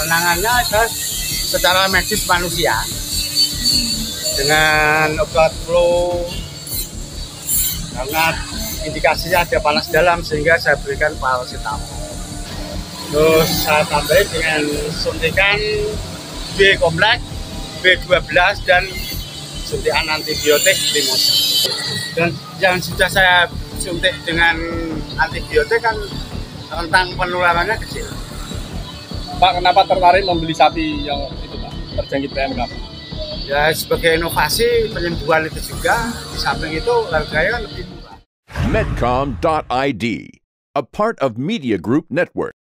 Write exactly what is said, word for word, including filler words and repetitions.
penanganannya adalah secara medis manusia dengan obat flu, karena indikasinya ada panas dalam sehingga saya berikan paracetamol. Terus saya tambah dengan suntikan B kompleks, B dua belas dan suntikan antibiotik limus. Dan yang sudah saya suntik dengan antibiotik kan rentang penularannya kecil. Pak, kenapa tertarik membeli sapi yang itu Pak, terjangkit P M K? Ya sebagai inovasi penyembuhan itu juga, di samping itu harganya lebih murah. Medcom dot I D, a part of Media Group Network.